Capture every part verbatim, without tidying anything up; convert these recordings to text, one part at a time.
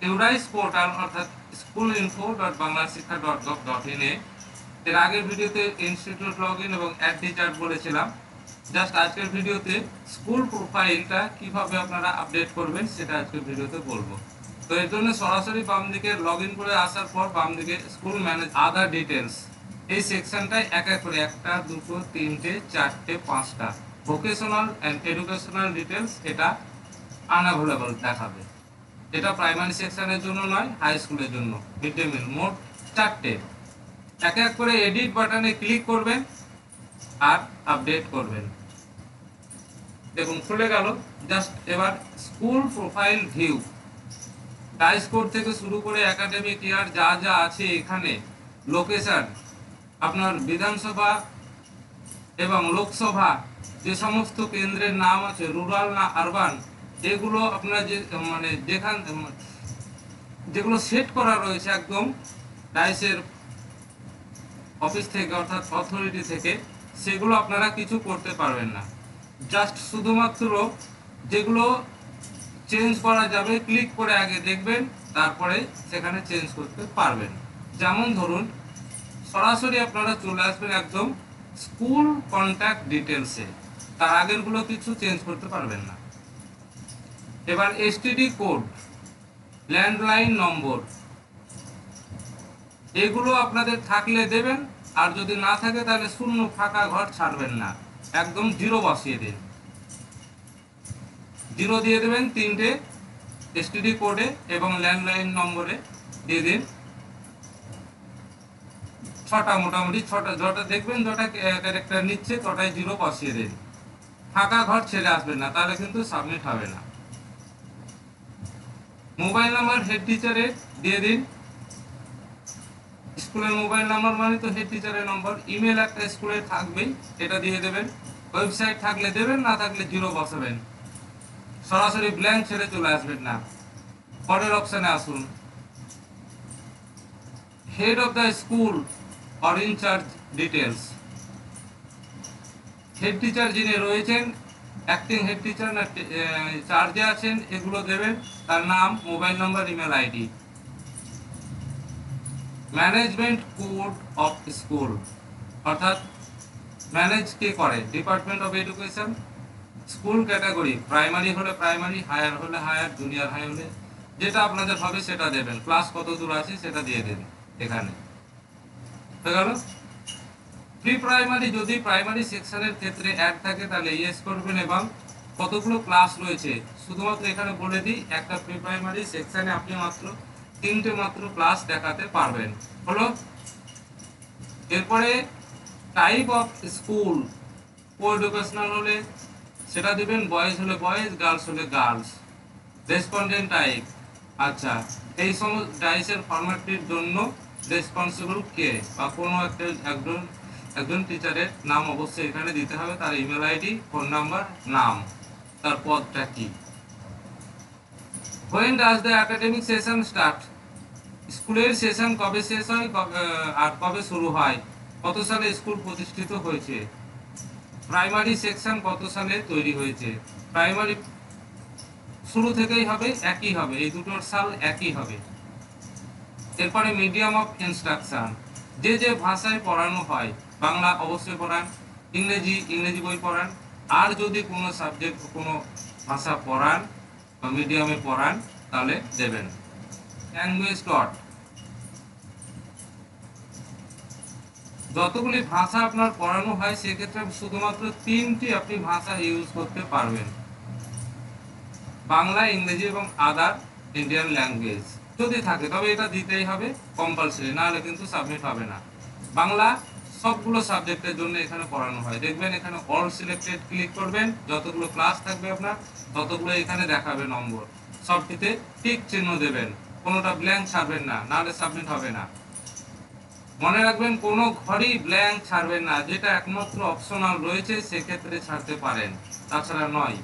ইউরাইস portal অর্থাৎ school info dot Bangla Shiksha dot gov dot in এ এর আগের ভিডিওতে ইনস্টিটিউট লগ ইন এবং অ্যাড টিচার বলেছিলাম। জাস্ট আজকের ভিডিওতে স্কুল প্রোফাইলটা কিভাবে আপনারা আপডেট করবেন সেটা আজকের ভিডিওতে বলবো। তো এর জন্য সরাসরি বাম দিকে লগ ইন করে আসার পর বাম দিকে স্কুল ম্যানেজ আদার ডিটেলস এই সেকশনটায় এক এক করে একটা দুটো তিনটে চারটে পাঁচটা ভোকেশনাল অ্যান্ড এডুকেশনাল ডিটেলস এটা আনঅ্যাভেলেবল দেখাবে। এটা প্রাইমারি সেকশনের জন্য নয়, হাই স্কুলের জন্য মিড ডে মিল মোট চারটে। এক এক করে এডিট বাটনে ক্লিক করবেন আর আপডেট করবেন। দেখুন খুলে গেল। জাস্ট এবার স্কুল প্রোফাইল ভিউ টাই স্কোর থেকে শুরু করে একাডেমিক ইয়ার যা যা আছে এখানে, লোকেশন, আপনার বিধানসভা এবং লোকসভা যে সমস্ত কেন্দ্রের নাম আছে, রুরাল না আরবান, এগুলো আপনার যে মানে যেখান যেগুলো সেট করা রয়েছে একদম ডাইসের অফিস থেকে অর্থাৎ অথরিটি থেকে, সেগুলো আপনারা কিছু করতে পারবেন না। জাস্ট শুধুমাত্র যেগুলো চেঞ্জ করা যাবে ক্লিক করে আগে দেখবেন, তারপরে সেখানে চেঞ্জ করতে পারবেন। যেমন ধরুন সরাসরি আপনারা চলে আসবেন একদম স্কুল কন্ট্যাক্ট ডিটেলসে, তার আগেরগুলো কিছু চেঞ্জ করতে পারবেন না। এবার এসটিডি কোড, ল্যান্ডলাইন নম্বর, এগুলো আপনাদের থাকলে দেবেন, আর যদি না থাকে তাহলে শূন্য ফাঁকা ঘর ছাড়বেন না, একদম জিরো বসিয়ে দিন। জিরো দিয়ে দেবেন তিনটে এসটিডি কোডে এবং ল্যান্ডলাইন নম্বরে দিয়ে দিন ছটা, মোটামুটি ছটা, যটা দেখবেন যটা ক্যারেক্টার নিচ্ছে তটাই জিরো বসিয়ে দিন। ফাঁকা ঘর ছেড়ে আসবেন না, তাহলে কিন্তু সাবমিট হবে না। মোবাইল নাম্বার হেড টিচারের দিয়ে দিন, স্কুলের মোবাইল নাম্বার মানে তো হেড টিচারের নম্বর। ইমেল একটা স্কুলের থাকবেই, এটা দিয়ে দেবেন। ওয়েবসাইট থাকলে দেবেন, না থাকলে জিরো বসাবেন। সরাসরি ব্ল্যাঙ্ক ছেড়ে চলে আসবেন না। পরের অপশানে আসুন, head of the school or incharge details. Head teacher যিনি রয়েছেন, অ্যাক্টিং হেড টিচার না চার্জে আছেন, এগুলো দেবেন, তার নাম, mobile number, email ID. Management code of school অর্থাৎ ম্যানেজ কে করে, department of education. School category, primary হলে প্রাইমারি, হায়ার হলে হায়ার, জুনিয়র হাই হলে যেটা আপনাদের হবে সেটা দেবেন। ক্লাস কত দূর আছে সেটা দিয়ে দেবেন এখানে। হয়ে গেল। প্রি প্রাইমারি, যদি প্রাইমারি সেকশনের ক্ষেত্রে অ্যাড থাকে তাহলে ইয়েস করবেন, এবং কতগুলো ক্লাস রয়েছে শুধুমাত্র এখানে বলে দিই, একটা প্রি প্রাইমারি সেকশনে আপনি মাত্র তিনটে মাত্র ক্লাস দেখাতে পারবেন। হলো। এরপরে type of school, coeducational হলে সেটা দিবেন, বয়েজ হলে বয়েজ, গার্লস হলে গার্লস। রেসপন্ডেন্ট টাইপ, আচ্ছা এই সমস্ত ডাইসের ফরম্যাটটির জন্য রেসপন্সিবল কে, বা কোনো একটা একজন একজন টিচারের নাম অবশ্যই এখানে দিতে হবে, তার ইমেল আইডি, ফোন নাম্বার, নাম, তার পদটা কি। When does the academic session start? স্কুলের সেশন কবে শেষ হয় আর কবে শুরু হয়, কত সালে স্কুল প্রতিষ্ঠিত হয়েছে। প্রাইমারি সেকশন কত সালে তৈরি হয়েছে। প্রাইমারি শুরু থেকেই হবে, একই হবে, এই দুটোর সাল একই হবে। এরপরে মিডিয়াম অফ ইনস্ট্রাকশন, যে যে ভাষায় পড়ানো হয়, বাংলা অবশ্যই পড়ান, ইংরেজি ইংরেজি বই পড়ান, আর যদি কোনো সাবজেক্ট কোনো ভাষা পড়ান বা মিডিয়ামে পড়ান তাহলে দেবেন। ল্যাঙ্গুয়েজ ডট, যতগুলি ভাষা আপনার পড়ানো হয় সেক্ষেত্রে শুধুমাত্র তিনটি আপনি ভাষা ইউজ করতে পারবেন, বাংলা, ইংরেজি এবং আদার ইন্ডিয়ান ল্যাঙ্গুয়েজ যদি থাকে, তবে এটা দিতেই হবে কম্পালসারি, নাহলে কিন্তু সাবমিট হবে না। বাংলা সবগুলো সাবজেক্টের জন্য এখানে পড়ানো হয়। দেখবেন এখানে অল সিলেক্টেড ক্লিক করবেন, যতগুলো ক্লাস থাকবে আপনার ততগুলো এখানে দেখাবে নম্বর, সবটিতে টিক চিহ্ন দেবেন, কোনোটা ব্ল্যাঙ্ক ছাড়বেন না, নাহলে সাবমিট হবে না। মনে রাখবেন কোনো ঘরই ব্ল্যাঙ্ক ছাড়বেন না, যেটা একমাত্র অপশনাল রয়েছে সেক্ষেত্রে ছাড়তে পারেন, তাছাড়া নয়।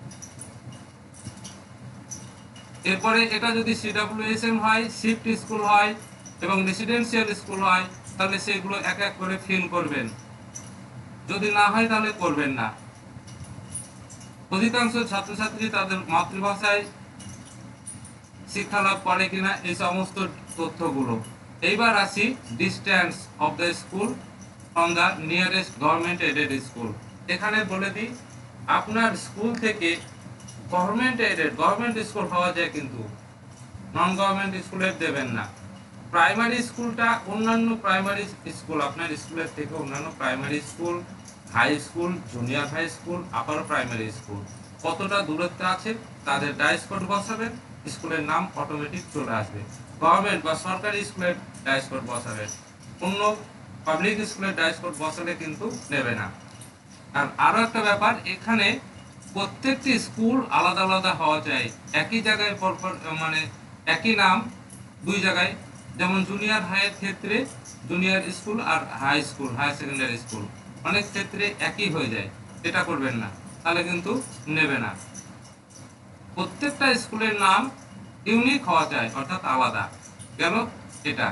এরপরে এটা যদি সিডব্লিউএসএম হয়, শিফট স্কুল হয় এবং রেসিডেন্সিয়াল স্কুল হয় তাহলে সেগুলো এক এক করে ফিল করবেন, যদি না হয় তাহলে করবেন না। অধিকাংশ ছাত্রছাত্রী তাদের মাতৃভাষায় শিক্ষা লাভ করে কিনা, এই সমস্ত তথ্যগুলো। এইবার আসি distance of the school from the nearest government aided school. এখানে বলে দিই, আপনার স্কুল থেকে গভর্নমেন্ট এডেড গভর্নমেন্ট স্কুল হওয়া যায়, কিন্তু নন গভর্নমেন্ট স্কুলের দেবেন না। প্রাইমারি স্কুলটা অন্যান্য প্রাইমারি স্কুল, আপনার স্কুলের থেকে অন্যান্য primary school, high school, junior high school, upper primary school কতটা দূরত্বে আছে তাদের ডাইস কোড বসাবেন, স্কুলের নাম অটোমেটিক চলে আসবে। গভর্নমেন্ট বা সরকারি স্কুলের ডাইস কোড বসাবেন, অন্য পাবলিক স্কুলের ডাইস কোড বসালে কিন্তু নেবে না। আর আরো একটা ব্যাপার, এখানে প্রত্যেকটি স্কুল আলাদা আলাদা হওয়া চাই, একই জায়গায় পরপর মানে একই নাম দুই জায়গায়, যেমন জুনিয়র হাইয়ের ক্ষেত্রে জুনিয়র স্কুল আর high school high secondary school অনেক ক্ষেত্রে একই হয়ে যায়, এটা করবেন না, তাহলে কিন্তু নেবে না। প্রত্যেকটা স্কুলের নাম ইউনিক হওয়া চাই, অর্থাৎ আলাদা। গেল এটা।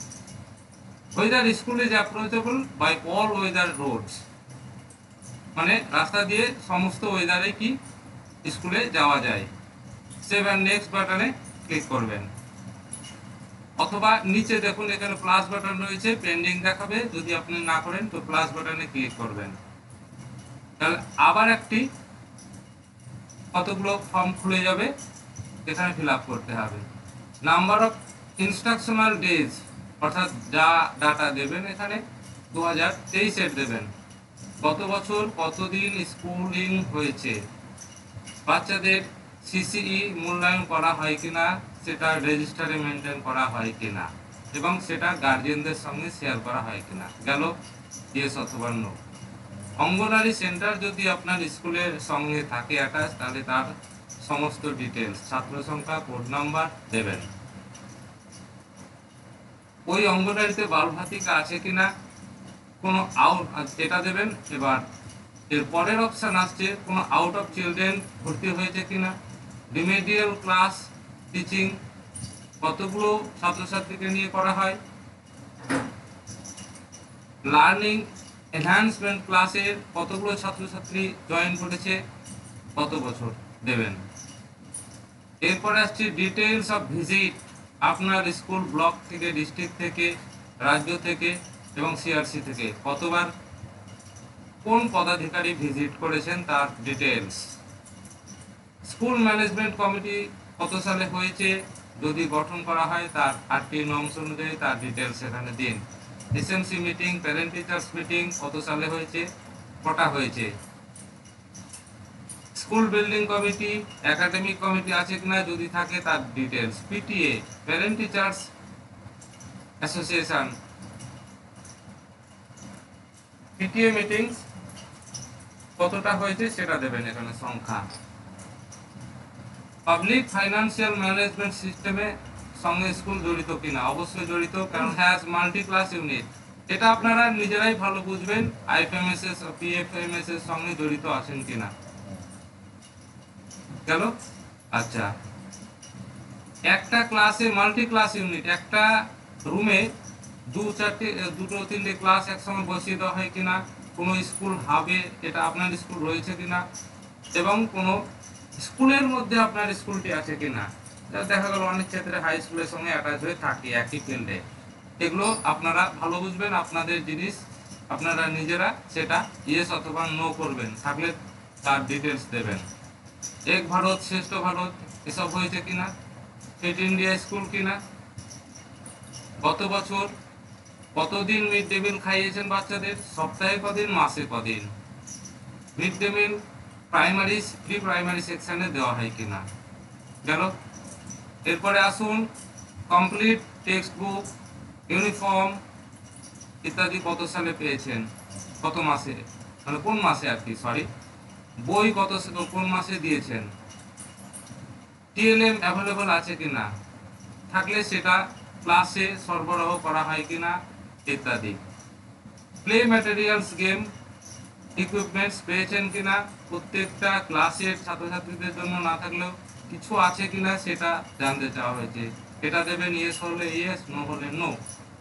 Whether school is approachable by all weather roads, মানে রাস্তা দিয়ে সমস্ত ওয়েদারে কি স্কুলে যাওয়া যায়। সেভ অ্যান্ড নেক্সট বাটনে ক্লিক করবেন, অথবা নিচে দেখুন এখানে প্লাস বাটন রয়েছে, পেন্ডিং দেখাবে, যদি আপনি না করেন তো প্লাস বাটনে ক্লিক করবেন। তাহলে আবার একটি কতগুলো ফর্ম খুলে যাবে, এখানে ফিল আপ করতে হবে। নাম্বার অফ ইনস্ট্রাকশনাল ডেজ, অর্থাৎ যা ডাটা দেবেন এখানে দু হাজার তেইশের দেবেন, গত বছর কতদিন স্কুলিং হয়েছে, বাচ্চাদের সিসিই মূল্যায়ন করা হয় কিনা সেটা রেজিস্টারে মেনটেন করা হয় কিনা, এবং সেটা গার্জিয়ানদের সঙ্গে শেয়ার করা হয় কিনা। গেল ইয়েস অথবা নো। অঙ্গনারী সেন্টার যদি আপনার স্কুলের সঙ্গে থাকে অ্যাটাচ, তাহলে তার সমস্ত ডিটেলস, ছাত্র সংখ্যা, কোড নাম্বার দেবেন। ওই অঙ্গনারীতে বালভাতিকা আছে কিনা, কোনো আউট, এটা দেবেন। এবার এর পরের অপশন আসছে কোনো আউট অফ চিলড্রেন ভর্তি হয়েছে কিনা, রিমেডিয়াল ক্লাস টিচিং কতগুলো ছাত্রছাত্রীকে নিয়ে করা হয়, লার্নিং এনহ্যান্সমেন্ট ক্লাসের কতগুলো ছাত্রছাত্রী জয়েন করেছে, কত বছর দেবেন। এরপরে আসছে ডিটেইলস অফ ভিজিট, আপনার স্কুল ব্লক থেকে, ডিস্ট্রিক্ট থেকে, রাজ্য থেকে এবং সিআরসি থেকে কতবার কোন পদাধিকারী ভিজিট করেছেন তার ডিটেইলস। স্কুল ম্যানেজমেন্ট কমিটি কত সালে হয়েছে, যদি গঠন করা হয় তার আটটি নর্মস অনুযায়ী তার ডিটেইলস এখানে দিন। SMC meeting, parent teachers meeting কত সালে হয়েছে, কটা হয়েছে। School building committee, academic committee আছে কিনা, যদি থাকে তার details. PTA, parent teachers association, PTA meetings কতটা হয়েছে সেটা দেবেন এখানে সংখ্যা। পাবলিক ফাইন্যান্সিয়াল ম্যানেজমেন্ট সিস্টেমে সঙ্গে স্কুল জড়িত কিনা, অবশ্যই জড়িত, কারণ হ্যাজ মাল্টি ক্লাস ইউনিট, এটা আপনারা নিজেরাই ভালো বুঝবেন আইএফএমএসএস ও পিএফএমএস এর সঙ্গে জড়িত আছেন কিনা। গেল। আচ্ছা, একটা ক্লাসে মাল্টি ক্লাস ইউনিট, একটা রুমে দু চারটে দুটো তিনটে ক্লাস একসঙ্গে বসিয়ে দেওয়া হয় কিনা, কোনো স্কুল হাবে এটা আপনার স্কুল রয়েছে কিনা, এবং কোনো স্কুলের মধ্যে আপনার স্কুলটি আছে কিনা। দেখা গেল অনেক ক্ষেত্রে হাই স্কুলের সঙ্গে অ্যাটাচ হয়ে থাকে একই ফিল্ডে, এগুলো আপনারা ভালো বুঝবেন, আপনাদের জিনিস আপনারা নিজেরা সেটা ইয়েস অথবা নো করবেন, থাকলে তার ডিটেলস দেবেন। এক ভারত শ্রেষ্ঠ ভারত এসব হয়েছে কিনা, ফিট ইন্ডিয়া স্কুল কিনা, গত বছর কতদিন মিড ডে মিল খাইয়েছেন বাচ্চাদের, সপ্তাহে কদিন, মাসে কদিন। Mid day meal primary pre primary সেকশনে দেওয়া হয় কিনা। গেল। এরপরে আসুন কমপ্লিট টেক্সট বুক, ইউনিফর্ম ইত্যাদি কত সালে পেয়েছেন, কত মাসে, মানে কোন মাসে আর কি, সরি বই কত কোন মাসে দিয়েছেন। টিএলএম অ্যাভেলেবল আছে কিনা, থাকলে সেটা ক্লাসে সরবরাহ করা হয় কিনা ইত্যাদি। প্লে ম্যাটেরিয়ালস, গেম ইকুইপমেন্টস পেয়েছেন কিনা, প্রত্যেকটা ক্লাসের ছাত্রছাত্রীদের জন্য না থাকলেও কিছু আছে কিনা সেটা জানতে চাওয়া হয়েছে, এটা দেবেন ইয়েস হলে ইয়েস, নো হলে নো।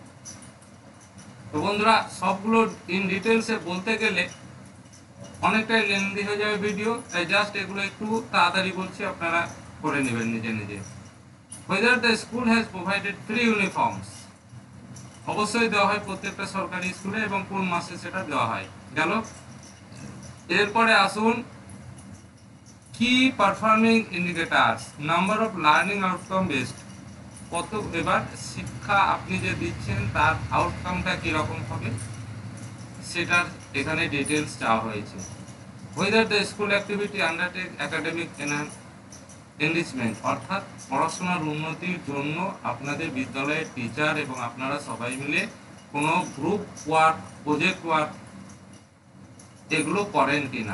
তো বন্ধুরা, সবগুলো ইন ডিটেলসে বলতে গেলে অনেকটাই লেন্দি হয়ে যাবে ভিডিও, তাই জাস্ট এগুলো একটু তাড়াতাড়ি বলছি, আপনারা করে নেবেন নিজে নিজে। whether the school has provided free uniforms, অবশ্যই দেওয়া হয় প্রত্যেকটা সরকারি স্কুলে এবং কোন মাসে সেটা দেওয়া হয়। গেল। এরপরে আসুন কি performing indicators, number of learning outcome based, কত এবার শিক্ষা আপনি যে দিচ্ছেন তার আউটকামটা কীরকম হবে সেটার এখানে ডিটেলস চাওয়া হয়েছে। whether the school activity undertake academic enrichment, অর্থাৎ পড়াশোনার উন্নতির জন্য আপনাদের বিদ্যালয়ের টিচার এবং আপনারা সবাই মিলে কোনো গ্রুপ ওয়ার্ক, প্রজেক্ট ওয়ার্ক এগুলো করেন কিনা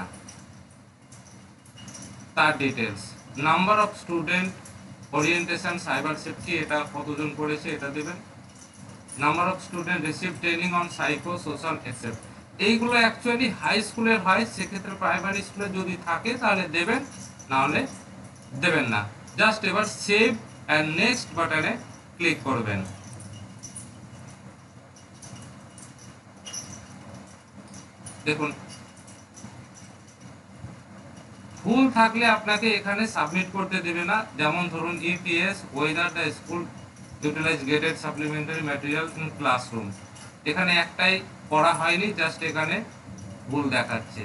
তার details. Number of student orientation cyber safety, এটা কতজন করেছে এটা দেবেন। Number of student receive training on psycho social except, এইগুলো অ্যাকচুয়ালি হাই স্কুলের হয়, সেক্ষেত্রে প্রাইমারি স্কুলে যদি থাকে তাহলে দেবেন, নাহলে দেবেন না। জাস্ট এবার সেভ অ্যান্ড নেক্সট বাটনে ক্লিক করবেন। দেখুন ভুল থাকলে আপনাকে এখানে সাবমিট করতে দেবে না। যেমন ধরুন EPS whether the school utilize graded supplementary material in classroom, এখানে একটাই পড়া হয়নি, জাস্ট এখানে ভুল দেখাচ্ছে।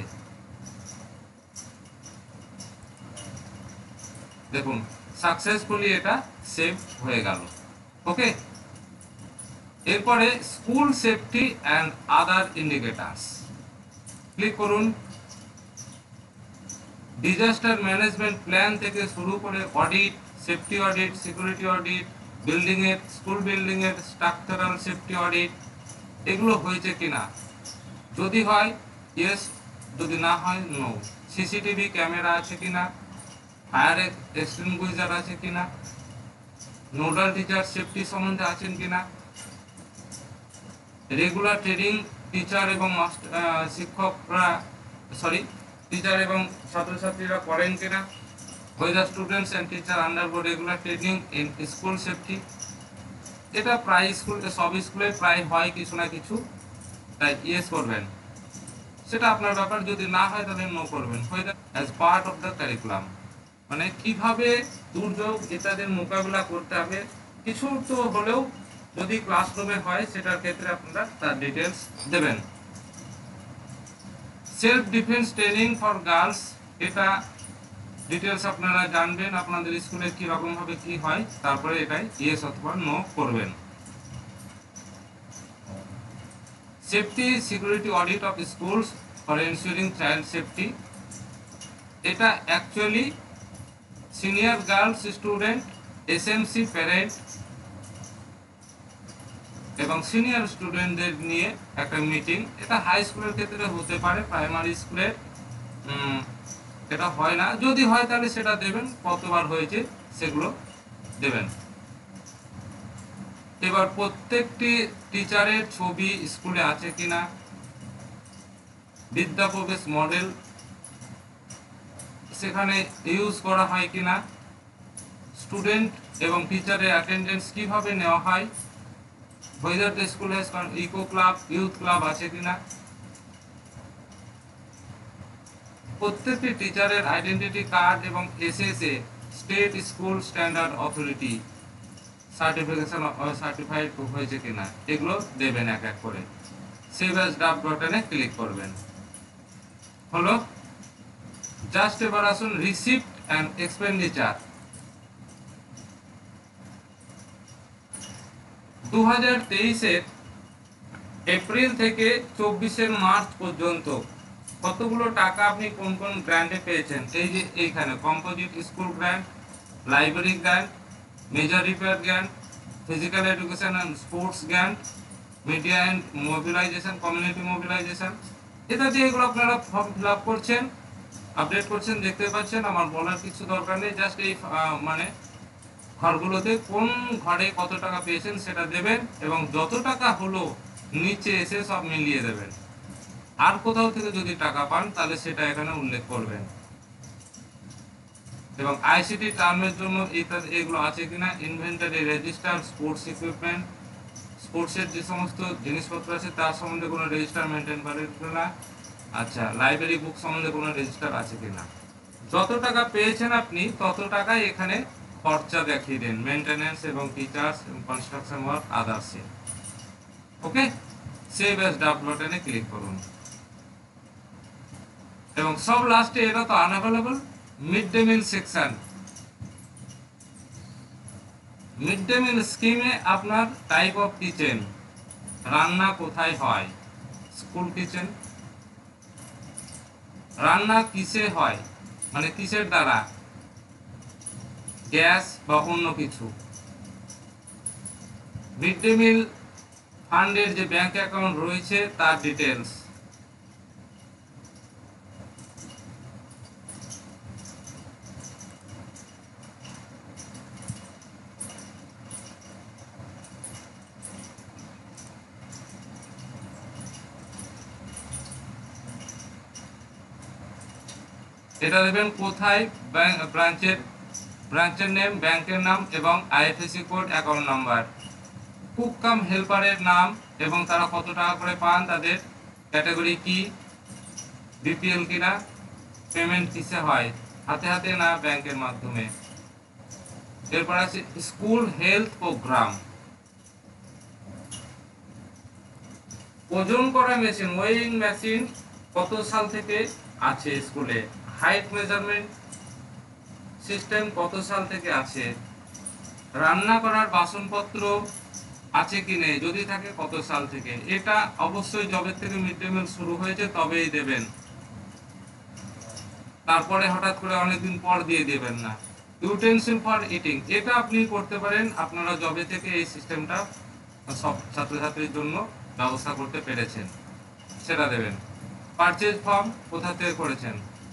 দেখুন সাকসেসফুলি এটা সেভ হয়ে গেল। ওকে, এরপরে school safety and other indicators click করুন। ডিজাস্টার ম্যানেজমেন্ট প্ল্যান থেকে শুরু করে audit, safety audit, security audit, building এর, স্কুল বিল্ডিং এর স্ট্রাকচারাল সেফটি অডিট এগুলো হয়েছে কিনা, যদি হয় ইয়েস, যদি না হয় নো। সিসিটিভি ক্যামেরা আছে কিনা, ফায়ার এক্সটিংগুইশার আছে কিনা, নোডাল টিচার সেফটি সম্বন্ধে আছেন কিনা, রেগুলার ট্রেনিং টিচার এবং শিক্ষকরা সরি টিচার এবং ছাত্রছাত্রীরা করেন কিনা, whether students and teacher undergo regular training in school safety, এটা প্রায় স্কুল, সব স্কুলে প্রায় হয় কিছু না কিছু, তাই ইয়েস করবেন, সেটা আপনার ব্যাপার। যদি না হয় তাহলে নো করবেন। whether as part of the curriculum, মানে কিভাবে দুর্যোগ ইত্যাদির মোকাবিলা করতে হবে কিছু তো হলেও যদি ক্লাসরুমে হয় সেটার ক্ষেত্রে আপনারা তার ডিটেলস দেবেন। Self defence training for girls, এটা ডিটেলস আপনারা জানবেন আপনাদের স্কুলে কি রকম ভাবে কি হয়, তারপরে এটাই ইয়েস অথবা নো করবেন। Safety security audit of schools for ensuring child safety, এটা actually senior girls student, SMC parent এবং সিনিয়র স্টুডেন্টদের নিয়ে একটা মিটিং, এটা হাই স্কুলের ক্ষেত্রে হতে পারে, প্রাইমারি স্কুলের এটা হয় না, যদি হয় তাহলে সেটা দেবেন, কতবার হয়েছে সেগুলো দেবেন। এবার প্রত্যেকটি টিচারের ছবি স্কুলে আছে কিনা, বিদ্যা প্রবেশ মডেল সেখানে ইউজ করা হয় কিনা, স্টুডেন্ট এবং টিচারের অ্যাটেন্ডেন্স কিভাবে নেওয়া হয়, whether the school has eco club, youth club আছে কিনা, প্রত্যেকটি টিচারের আইডেন্টিটি কার্ড এবং SSA state school standard authority certification certified হয়েছে কিনা, এগুলো দেবেন এক এক করে। সেভ অ্যাজ ড্রাফট বাটনে ক্লিক করবেন। হলো, জাস্ট এবার আসুন রিসিপ্ট অ্যান্ড এক্সপেন্ডিচার। দু হাজার তেইশের এপ্রিল থেকে চব্বিশের মার্চ পর্যন্ত কতগুলো টাকা আপনি কোন কোন গ্র্যান্টে পেয়েছেন, এই যে এইখানে composite school grant, library grant, major repair grant, physical education and sports grant, media and mobilisation, community mobilisation ইত্যাদি, এগুলো আপনারা ফর্ম ফিল আপ করছেন, আপডেট করছেন, দেখতে পাচ্ছেন। আমার বলার কিছু দরকার নেই, জাস্ট এই মানে ঘরগুলোতে কোন ঘরে কত টাকা পেয়েছেন সেটা দেবেন এবং যত টাকা হলো নিচে এসে সব মিলিয়ে দেবেন। আর কোথাও থেকে যদি টাকা পান তাহলে সেটা এখানে উল্লেখ করবেন। এবং আইসিটি টার্মের জন্য এগুলো আছে কিনা, ইনভেন্টরি রেজিস্টার, স্পোর্টস ইকুইপমেন্ট, স্পোর্টসের যে সমস্ত জিনিসপত্র আছে তার সম্বন্ধে কোনো রেজিস্টার মেনটেন করে কিনা, আচ্ছা লাইব্রেরি বুক সম্বন্ধে কোনো রেজিস্টার আছে কিনা। যত টাকা পেয়েছেন আপনি তত টাকাই এখানে খরচা দেখিয়ে দেন, মেইনটেনেন্স এবং টিচার্স এবং construction work others. Okay, save as draft বাটনে ক্লিক করুন এবং সব লাস্টে এটা তো unavailable mid day meal section. Mid day meal স্কিমে আপনার টাইপ অফ কিচেন, রান্না কোথায় হয়, স্কুল কিচেন। রান্না কিসে হয় মানে কিসের দ্বারা, গ্যাস বা অন্য কিছু। মিড ডে মিল ফান্ডের যে ব্যাংক অ্যাকাউন্ট রয়েছে তার ডিটেলস। এটা দেবেন কোথায়, ব্রাঞ্চের ব্রাঞ্চের নেম, ব্যাংকের নাম এবং IFSC code, account number. Cook cum হেল্পারের নাম এবং তারা কত টাকা করে পান, তাদের ক্যাটাগরি কি, বিপিএল কিনা, পেমেন্ট কিসে হয়, হাতে হাতে না ব্যাংকের মাধ্যমে। এরপর আছে স্কুল হেলথ প্রোগ্রাম। ওজন করা মেশিন, ওয়েইং মেশিন কত সাল থেকে আছে স্কুলে। হাইট মেজারমেন্ট সিস্টেম কত সাল থেকে আছে। রান্না করার বাসনপত্র আছে কি নেই, যদি থাকে কত সাল থেকে। এটা অবশ্যই জবের থেকে মিড ডে মিল শুরু হয়েছে তবেই দেবেন, তারপরে হঠাৎ করে অনেকদিন পর দিয়ে দেবেন না। ইউটেনসিল ফর ইটিং, এটা আপনি করতে পারেন, আপনারা জবে থেকে এই সিস্টেমটা সব ছাত্রছাত্রীর জন্য ব্যবস্থা করতে পেরেছেন, সেটা দেবেন। পারচেজ ফর্ম কোথা থেকে করেছেন।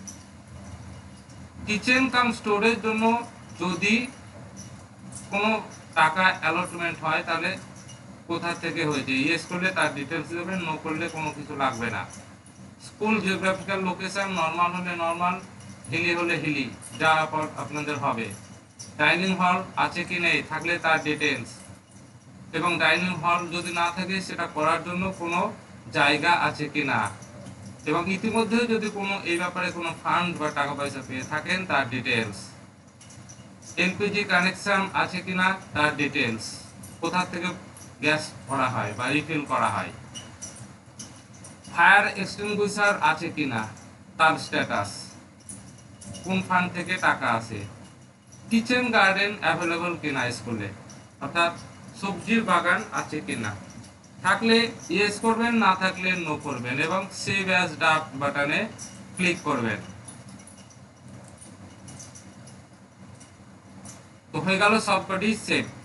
কিচেন কাম স্টোরের জন্য যদি কোনো টাকা অ্যালটমেন্ট হয় তাহলে কোথা থেকে হয়েছে, ইয়েস করলে তার ডিটেলস দেবেন, নো করলে কোনো কিছু লাগবে না। স্কুল জিওগ্রাফিক্যাল লোকেশন, নর্মাল হলে নর্মাল, হিলি হলে হিলি, যা আপনাদের হবে। ডাইনিং হল আছে কি নেই, থাকলে তার ডিটেলস, এবং ডাইনিং হল যদি না থাকে সেটা করার জন্য কোনো জায়গা আছে কি না, এবং ইতিমধ্যে যদি কোনো এই ব্যাপারে কোনো ফান্ড বা টাকা পয়সা পেয়ে থাকেন তার ডিটেলস। এলপিজি কানেকশন আছে কিনা তার ডিটেলস, কোথা থেকে গ্যাস ভরা হয় বা রিফিল করা হয়। ফায়ার এক্সটিংগুইশার আছে কিনা তার স্ট্যাটাস, কোন ফান্ড থেকে টাকা আছে। কিচেন গার্ডেন অ্যাভেলেবল কিনা স্কুলে, অর্থাৎ সবজির বাগান আছে কিনা, থাকলে ইয়েস করবেন, না থাকলে নো করবেন এবং সেভ অ্যাজ ড্রাফট বাটনে ক্লিক করবেন। তো হয়ে গেল সবকটি সেভ।